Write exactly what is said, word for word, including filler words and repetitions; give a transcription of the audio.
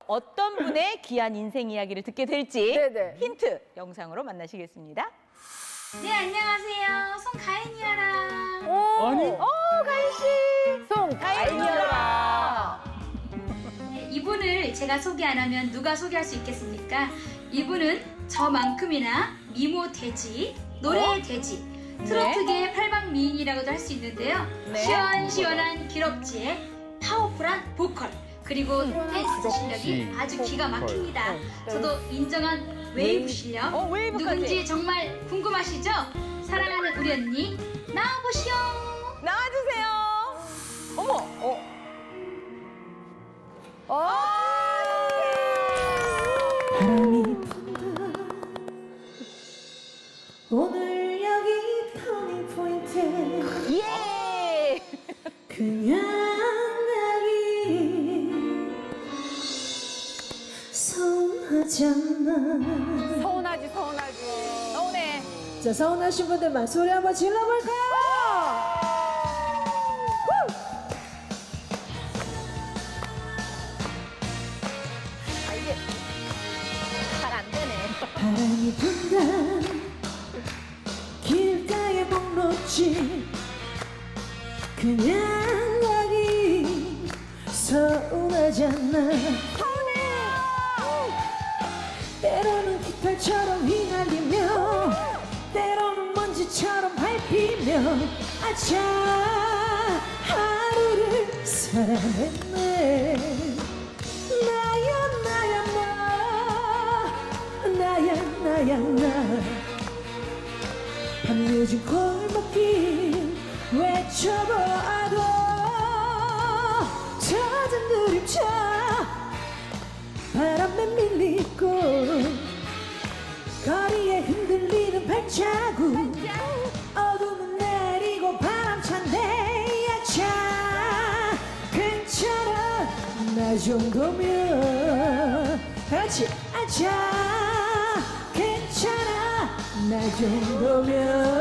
어떤 분의 귀한 인생 이야기를 듣게 될지 네네. 힌트 영상으로 만나시겠습니다. 네, 안녕하세요. 송가인이라. 오, 아니? 오, 가인 씨. 송가인이라. 네, 이분을 제가 소개 안 하면 누가 소개할 수 있겠습니까? 이분은 저만큼이나 미모 돼지, 노래의 돼지, 트로트계의 팔방 미인이라고도 할 수 있는데요. 네. 시원시원한 기럭지에 파워풀한 보컬, 그리고 댄스 실력이 아주 기가 막힙니다. 저도 인정한 웨이브 실력. 어, 웨이브까지. 누군지 정말 궁금하시죠? 사랑하는 우리 언니 나와보시오. 나와주세요. 어머. 어. 바람이 분다 오늘 여기 터닝 포인트 예. 그냥 나기 서운하잖아. 서운하지, 서운하지. 서운해. 자, 서운하신 분들만 소리 한번 질러볼까요? 아, 이게 잘 안 되네. 바람이 분다 길가에 목놓지 그냥 가기 서운하잖아. 때로는 깃털처럼 휘날리며 때로는 먼지처럼 밟히며 아차 하루를 살아냈네. 나야 나야 나 나야 나야 나 밤늦은 골목길 외쳐보아도 젖은 그림자 바람에 밀리고 거리에 흔들리는 발자국 어둠은 내리고 바람찬데 야차 괜찮아 나 정도면 같이 아차 괜찮아 나 정도면